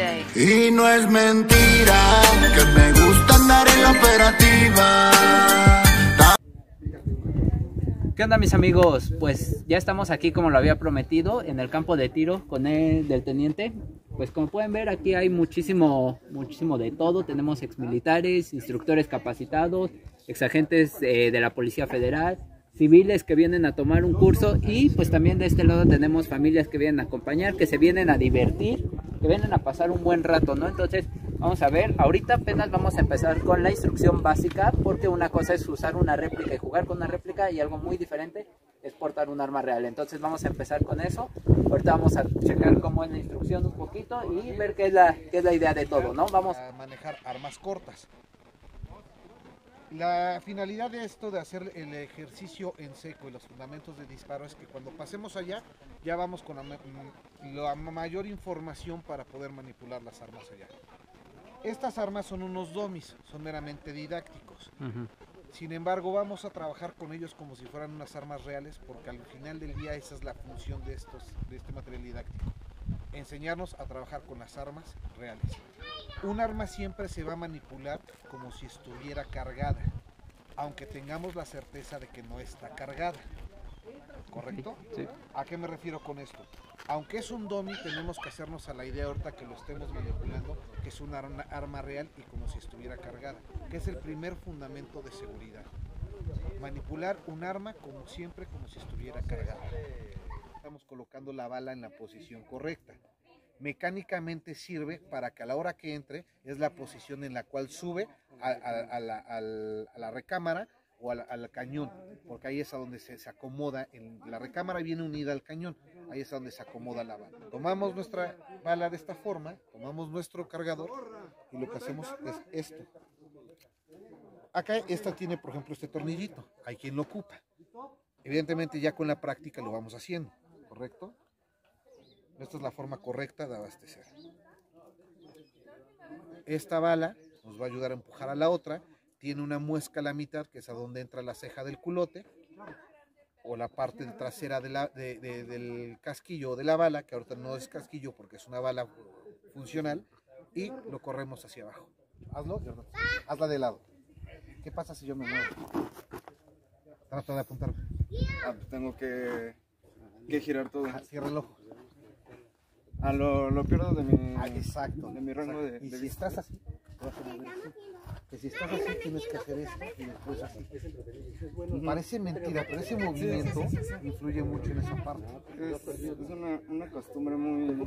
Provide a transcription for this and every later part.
day. Y no es mentira que me gusta andar en la operativa. ¿Qué onda, mis amigos? Pues ya estamos aquí, como lo había prometido, en el campo de tiro con el del teniente. Pues como pueden ver, aquí hay muchísimo de todo. Tenemos exmilitares, instructores capacitados, exagentes de la Policía Federal, civiles que vienen a tomar un curso, y pues también de este lado tenemos familias que vienen a acompañar, que se vienen a divertir, que vienen a pasar un buen rato, ¿no? Entonces vamos a ver, ahorita apenas vamos a empezar con la instrucción básica, porque una cosa es usar una réplica y jugar con una réplica, y algo muy diferente es portar un arma real. Entonces vamos a empezar con eso. Ahorita vamos a checar cómo es la instrucción un poquito y ver qué es la idea de todo, ¿no? Vamos a manejar armas cortas. La finalidad de esto, de hacer el ejercicio en seco y los fundamentos de disparo, es que cuando pasemos allá, ya vamos con la mayor información para poder manipular las armas allá. Estas armas son unos dummies, son meramente didácticos. Sin embargo, vamos a trabajar con ellos como si fueran unas armas reales, porque al final del día esa es la función de este material didáctico. Enseñarnos a trabajar con las armas reales. Un arma siempre se va a manipular como si estuviera cargada, aunque tengamos la certeza de que no está cargada. ¿Correcto? Sí. ¿A qué me refiero con esto? Aunque es un dummy, tenemos que hacernos a la idea ahorita que lo estemos manipulando, que es una arma real y como si estuviera cargada, que es el primer fundamento de seguridad. Manipular un arma como siempre, como si estuviera cargada. Estamos colocando la bala en la posición correcta. Mecánicamente sirve para que a la hora que entre es la posición en la cual sube a la recámara o al cañón, porque ahí es a donde se acomoda, la recámara viene unida al cañón, ahí es a donde se acomoda la bala. Tomamos nuestra bala de esta forma, tomamos nuestro cargador y lo que hacemos es esto. Acá esta tiene, por ejemplo, este tornillito, hay quien lo ocupa. Evidentemente ya con la práctica lo vamos haciendo, ¿correcto? Esta es la forma correcta de abastecer. Esta bala nos va a ayudar a empujar a la otra. Tiene una muesca a la mitad, que es a donde entra la ceja del culote, o la parte trasera del casquillo de la bala, que ahorita no es casquillo porque es una bala funcional, y lo corremos hacia abajo. Hazlo, hazla de lado. ¿Qué pasa si yo me muevo? Trata de apuntar. Pues tengo que girar todo. Cierra el ojo. Lo pierdo de mi, exacto, de mi rango de si vista. estás así, te vas a mover así. Que si estás así, tienes que hacer esto y después así. Parece mentira, pero ese movimiento influye mucho en esa parte. Es una costumbre muy...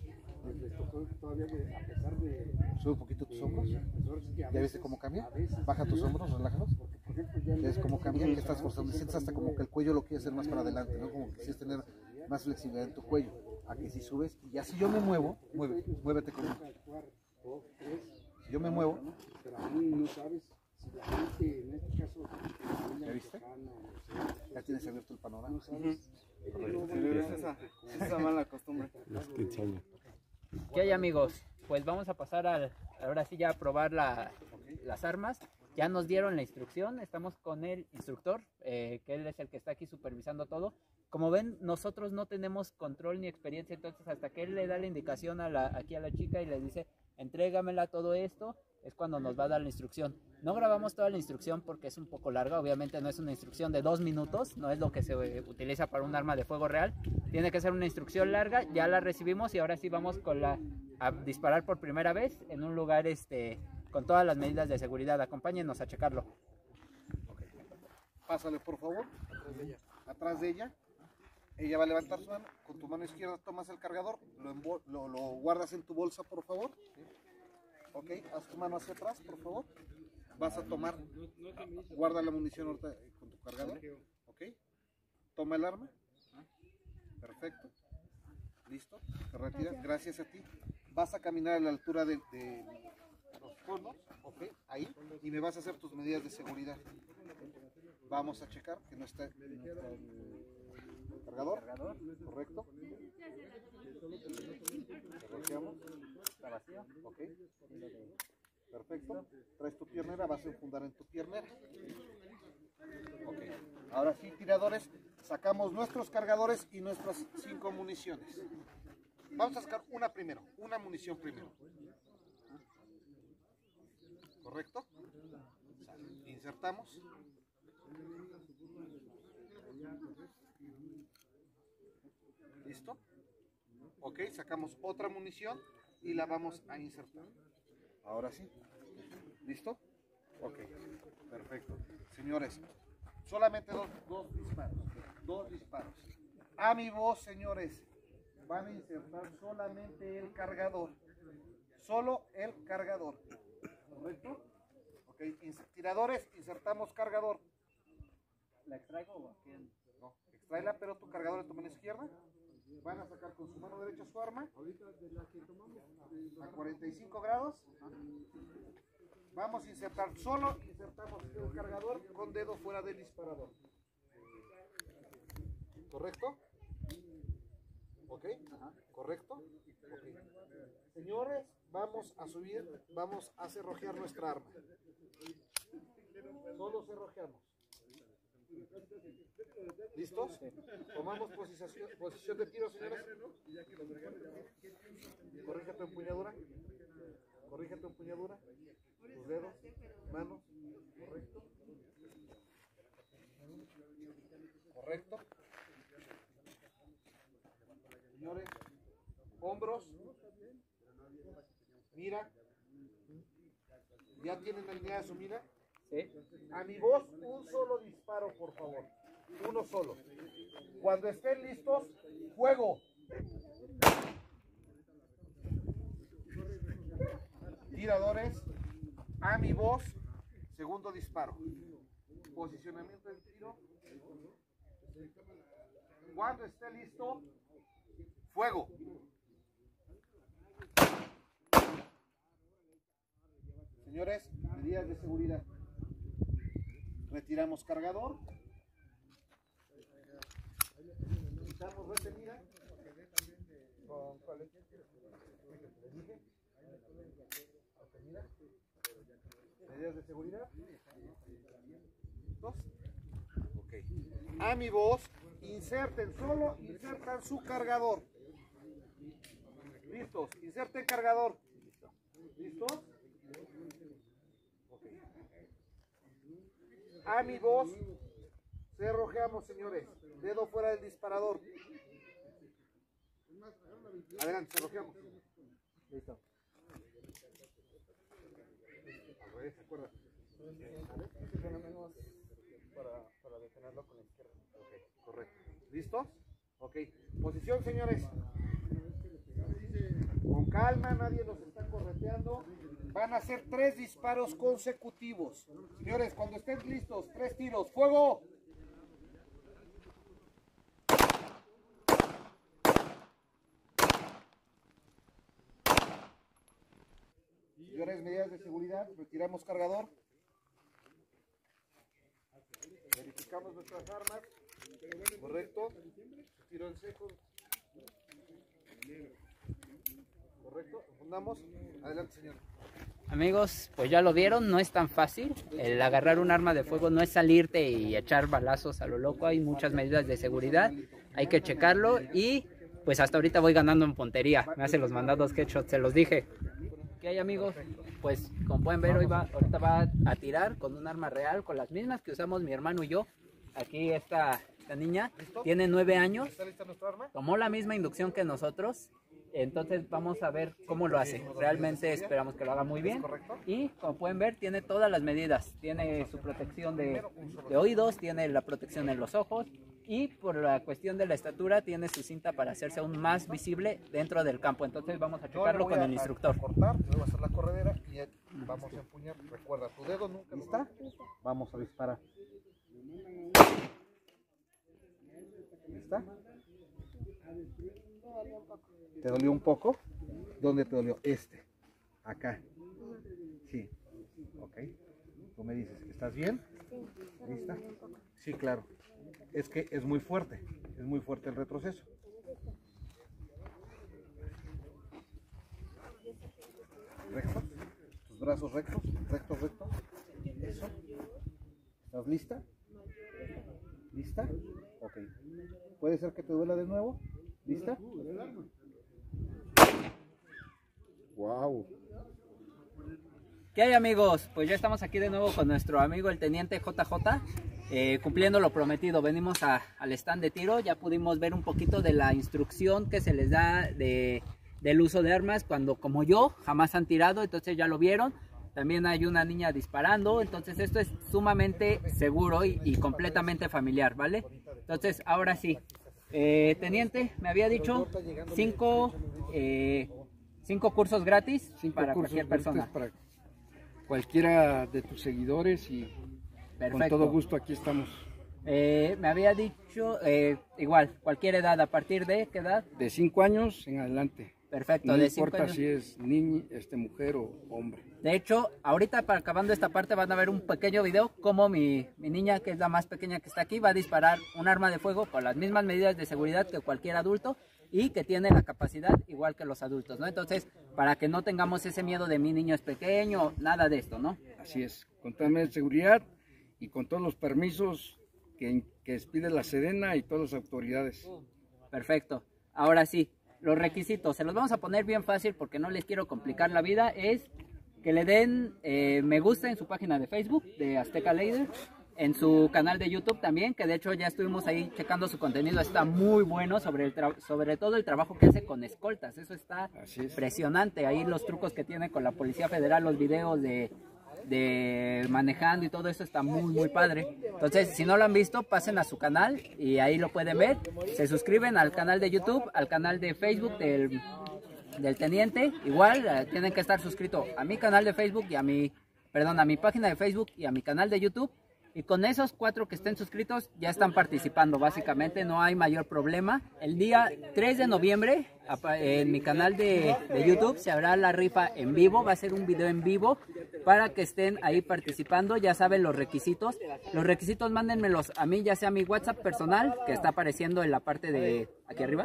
Sube un poquito tus hombros. ¿Ya viste cómo cambia? Baja tus hombros, relájalos. ¿Ves cómo cambia? Que estás forzando. Sientes hasta como que el cuello lo quieres hacer más para adelante, ¿no? Como que quieres tener más flexibilidad en tu cuello. Aquí si subes, y ya si yo me muevo, muévete conmigo. Si yo me muevo, ¿ya viste? Ya tienes abierto el panorama. Esa mala costumbre. ¿Qué hay, amigos? Pues vamos a pasar ahora sí ya a probar las armas. Ya nos dieron la instrucción, estamos con el instructor, que él es el que está aquí supervisando todo. Como ven, nosotros no tenemos control ni experiencia, entonces hasta que él le da la indicación aquí a la chica y le dice, entrégamela todo esto, es cuando nos va a dar la instrucción. No grabamos toda la instrucción porque es un poco larga, obviamente no es una instrucción de 2 minutos, no es lo que se utiliza para un arma de fuego real. Tiene que ser una instrucción larga, ya la recibimos y ahora sí vamos a disparar por primera vez en un lugar con todas las medidas de seguridad. Acompáñenos a checarlo. Pásale, por favor, atrás de ella. Ella va a levantar su mano, con tu mano izquierda tomas el cargador, lo guardas en tu bolsa, por favor. Ok, haz tu mano hacia atrás, por favor. Vas a tomar, guarda la munición ahorita con tu cargador. Ok, toma el arma. Perfecto. Listo, te retiras, gracias a ti. Vas a caminar a la altura de los fondos, ok, ahí, y me vas a hacer tus medidas de seguridad. Vamos a checar que no está el cargador, correcto. Cerramos. Está vacío, ok. Perfecto. Traes tu piernera, vas a enfundar en tu piernera. Ok. Ahora sí, tiradores, sacamos nuestros cargadores y nuestras 5 municiones. Vamos a sacar una primero, una munición primero. ¿Correcto? Insertamos. ¿Listo? Ok, sacamos otra munición y la vamos a insertar. Ahora sí. ¿Listo? Ok, perfecto. Señores, solamente dos disparos. Dos disparos. A mi voz, señores, van a insertar solamente el cargador. Solo el cargador. ¿Correcto? Ok, tiradores, insertamos cargador. ¿La extraigo o aquí? No, extráela, pero tu cargador en tu mano izquierda. Van a sacar con su mano derecha su arma. A 45 grados. Vamos a insertar, solo insertamos el cargador con dedo fuera del disparador. ¿Correcto? ¿Ok? ¿Correcto? Ok. Señores, vamos a subir, vamos a cerrojear nuestra arma. Solo cerrojeamos. ¿Listos? Tomamos posición de tiro, señores. Corrige tu empuñadura. Corrige tu empuñadura. Tus dedos, manos. Correcto. Correcto. Señores, hombros. Mira. ¿Ya tienen alineada su mira? Sí. A mi voz, un solo disparo, por favor. Uno solo. Cuando estén listos, fuego. Tiradores, a mi voz, segundo disparo. Posicionamiento del tiro. Cuando esté listo, fuego. Señores, medidas de seguridad. Retiramos cargador. Quitamos retenida. ¿Con cuál es? Retenida. Medidas de seguridad. ¿Listos? Ok. A mi voz, inserten su cargador. ¿Listos? Inserten cargador. ¿Listos? Ok. A mi voz, cerrojeamos, señores. Dedo fuera del disparador. Adelante, cerrojeamos. Listo. Al revés, ¿se acuerdan? Para detenerlo con la izquierda. Ok, correcto. ¿Listos? Ok. Posición, señores. Con calma, nadie nos está correteando. Van a ser 3 disparos consecutivos. Señores, cuando estén listos, 3 tiros. ¡Fuego! Señores, medidas de seguridad. Retiramos cargador. Verificamos nuestras armas. Correcto. Tiro en seco. Correcto. Fundamos. Adelante, señor. Amigos, pues ya lo vieron, no es tan fácil. El agarrar un arma de fuego no es salirte y echar balazos a lo loco. Hay muchas medidas de seguridad. Hay que checarlo y pues hasta ahorita voy ganando en puntería. Me hace los mandados que he hecho, se los dije. ¿Qué hay, amigos? Pues como pueden ver, ahorita va a tirar con un arma real, con las mismas que usamos mi hermano y yo. Aquí esta niña tiene 9 años, ¿Está lista nuestra arma? tomó la misma inducción que nosotros. Entonces vamos a ver cómo lo hace. Realmente esperamos que lo haga muy bien. Y como pueden ver, tiene todas las medidas. Tiene su protección de oídos, tiene la protección en los ojos. Y por la cuestión de la estatura, tiene su cinta para hacerse aún más visible dentro del campo. Entonces vamos a checarlo con el instructor. Cortar, luego hacer la corredera y vamos a empuñar. Recuerda, tu dedo nunca. ¿Lista? Vamos a disparar. ¿Lista? ¿Te dolió un poco? ¿Dónde te dolió? Acá. Sí. Ok. Tú me dices, ¿estás bien? ¿Lista? Sí, claro. Es que es muy fuerte el retroceso. Recto. Tus brazos rectos, recto. Eso. ¿Estás lista? ¿Lista? Ok. ¿Puede ser que te duela de nuevo? ¿Lista? Wow. ¿Qué hay, amigos? Pues ya estamos aquí de nuevo con nuestro amigo el teniente JJ, cumpliendo lo prometido. Venimos al stand de tiro, ya pudimos ver un poquito de la instrucción que se les da del uso de armas cuando, como yo, jamás han tirado, entonces ya lo vieron. También hay una niña disparando, entonces esto es sumamente seguro y completamente familiar, ¿vale? Entonces, ahora sí, teniente, me había dicho 5 cursos gratis para cualquier persona. Para cualquiera de tus seguidores y Perfecto. con todo gusto aquí estamos. Me había dicho, igual, cualquier edad, ¿a partir de qué edad? De 5 años en adelante. Perfecto, No de 5 importa años. si es niña, mujer o hombre. De hecho, ahorita para acabando esta parte van a ver un pequeño video como mi niña, que es la más pequeña que está aquí, va a disparar un arma de fuego con las mismas medidas de seguridad que cualquier adulto y que tiene la capacidad igual que los adultos, ¿no? Entonces, para que no tengamos ese miedo de mi niño es pequeño, nada de esto, ¿no? Así es, con toda medidas de seguridad y con todos los permisos que expide la Sedena y todas las autoridades. Perfecto. Ahora sí, los requisitos, se los vamos a poner bien fácil porque no les quiero complicar la vida, es que le den me gusta en su página de Facebook de Azteca Lader, en su canal de YouTube también, que de hecho ya estuvimos ahí checando su contenido, está muy bueno, sobre todo el trabajo que hace con escoltas, eso está impresionante, ahí los trucos que tiene con la Policía Federal, los videos de manejando y todo eso está muy padre. Entonces, si no lo han visto, pasen a su canal y ahí lo pueden ver. Se suscriben al canal de YouTube, al canal de Facebook del teniente. Igual tienen que estar suscritos a mi canal de Facebook y a mi página de Facebook y a mi canal de YouTube. Y con esos 4 que estén suscritos ya están participando, básicamente no hay mayor problema. El día 3 de noviembre en mi canal de YouTube se hará la rifa en vivo, va a ser un video en vivo para que estén ahí participando. Ya saben los requisitos. Los requisitos mándenmelos a mí, ya sea a mi WhatsApp personal, que está apareciendo en la parte de aquí arriba.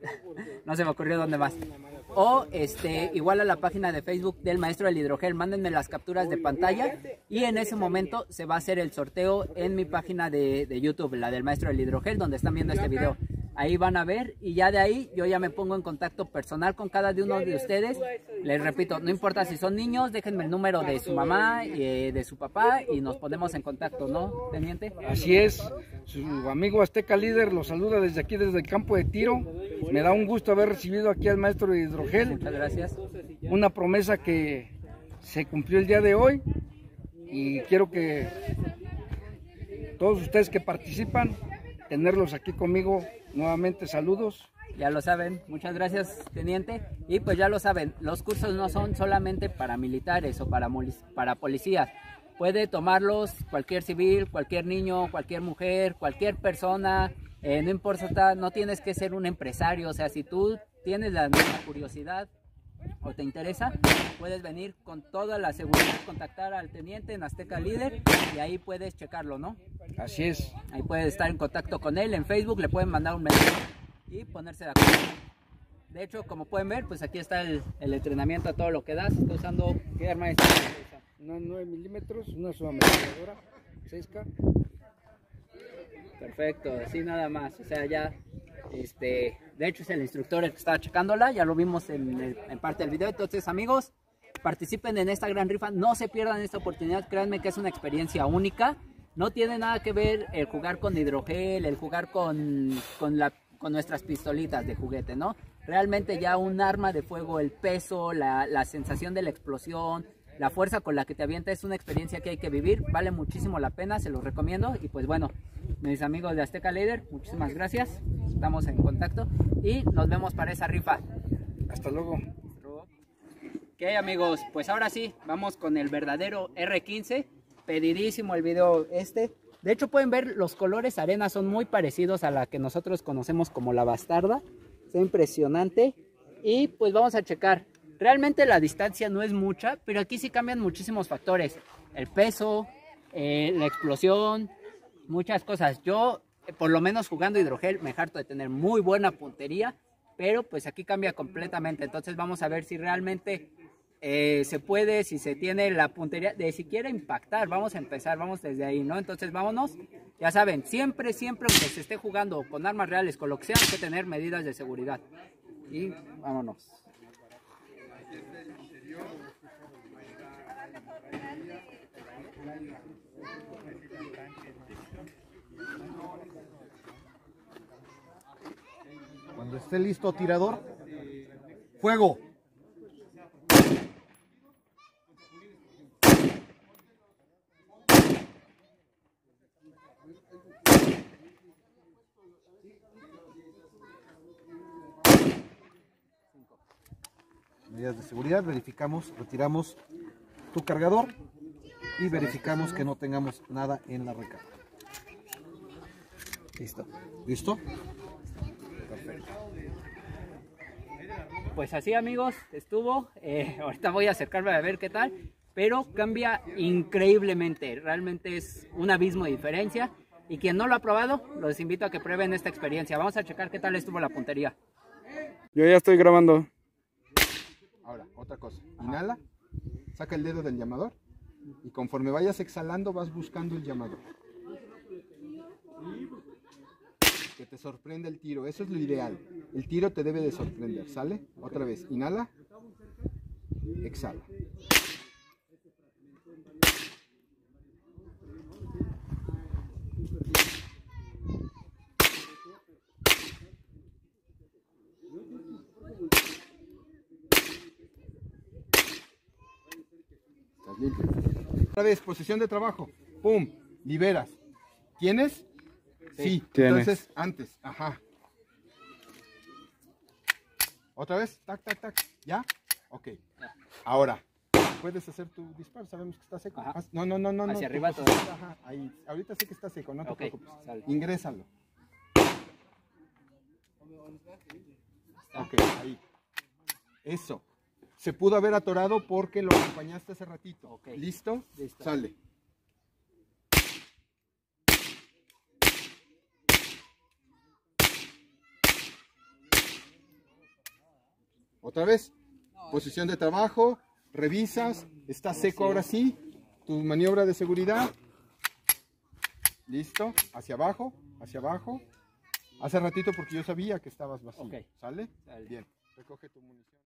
No se me ocurrió dónde más. O igual a la página de Facebook del Maestro del Hidrogel, mándenme las capturas de pantalla y en ese momento se va a hacer el sorteo en mi página de YouTube, la del Maestro del Hidrogel, donde están viendo este video. Ahí van a ver y ya de ahí yo ya me pongo en contacto personal con cada uno de ustedes. Les repito, no importa si son niños, déjenme el número de su mamá y de su papá y nos ponemos en contacto, ¿no, teniente? Así es, su amigo Azteca Líder los saluda desde aquí, desde el campo de tiro. Me da un gusto haber recibido aquí al Maestro de Hidrogel. Muchas gracias. Una promesa que se cumplió el día de hoy y quiero que todos ustedes que participan, tenerlos aquí conmigo. Nuevamente saludos. Ya lo saben, muchas gracias, teniente. Y pues ya lo saben, los cursos no son solamente para militares o para policías. Puede tomarlos cualquier civil, cualquier niño, cualquier mujer, cualquier persona. No importa, no tienes que ser un empresario. O sea, si tú tienes la curiosidad o te interesa, puedes venir con toda la seguridad, contactar al teniente en Azteca Líder y ahí puedes checarlo, ¿no? Así es. Ahí puedes estar en contacto con él en Facebook, le pueden mandar un mensaje y ponerse de acuerdo. De hecho, como pueden ver, pues aquí está el entrenamiento a todo lo que das. Está usando, ¿qué arma es? Una 9 milímetros, una subametralladora 6K. Perfecto, así nada más. O sea, ya, de hecho es el instructor el que estaba checándola, ya lo vimos en parte del video. Entonces, amigos, participen en esta gran rifa, no se pierdan esta oportunidad, créanme que es una experiencia única. No tiene nada que ver el jugar con hidrogel, el jugar con nuestras pistolitas de juguete, ¿no? Realmente ya un arma de fuego, el peso, la sensación de la explosión, la fuerza con la que te avienta es una experiencia que hay que vivir, vale muchísimo la pena, se los recomiendo. Y pues bueno, mis amigos de Azteca Lader, muchísimas gracias, estamos en contacto y nos vemos para esa rifa. Hasta luego. Ok, amigos, pues ahora sí, vamos con el verdadero R15, pedidísimo el video De hecho pueden ver los colores arena son muy parecidos a la que nosotros conocemos como la bastarda, está impresionante. Y pues vamos a checar. Realmente la distancia no es mucha, pero aquí sí cambian muchísimos factores. El peso, la explosión, muchas cosas. Yo, por lo menos jugando hidrogel, me harto de tener muy buena puntería, pero pues aquí cambia completamente. Entonces vamos a ver si realmente se puede, si se tiene la puntería de siquiera impactar. Vamos a empezar, vamos desde ahí, ¿no? Entonces vámonos. Ya saben, siempre, aunque se esté jugando con armas reales, con lo que sea, hay que tener medidas de seguridad. Y vámonos. Cuando esté listo, tirador. ¡Fuego! Medidas de seguridad, verificamos, retiramos tu cargador y verificamos que no tengamos nada en la recarga. Listo. ¿Listo? Pues así, amigos, estuvo. Ahorita voy a acercarme a ver qué tal, pero cambia increíblemente. Realmente es un abismo de diferencia. Y quien no lo ha probado, los invito a que prueben esta experiencia. Vamos a checar qué tal estuvo la puntería. Yo ya estoy grabando. Ahora, otra cosa. Inhala, saca el dedo del llamador y conforme vayas exhalando vas buscando el llamador. Que te sorprenda el tiro, eso es lo ideal. El tiro te debe de sorprender, ¿sale? Otra vez, inhala, exhala. Estás limpio. Otra vez, posición de trabajo. Pum, liberas. ¿Tienes? Sí. Tienes. Entonces, antes. Ajá. Otra vez. Tac, tac, tac. ¿Ya? Ok. Ahora. Puedes hacer tu disparo. Sabemos que está seco. Ajá. No, no, no, no. Hacia no, arriba tu todo. posición, ajá, ahí. Ahorita sé que está seco. No te Ok, preocupes. sale. Ingrésalo. Ok, ahí. Eso. Se pudo haber atorado porque lo acompañaste hace ratito. Ok. ¿Listo? Listo. Sale. Otra vez. Posición de trabajo. Revisas. Está seco ahora sí. Tu maniobra de seguridad. Listo. Hacia abajo. Hacia abajo. Hace ratito porque yo sabía que estabas vacío. Ok. ¿Sale? Sale. Bien. Recoge tu munición.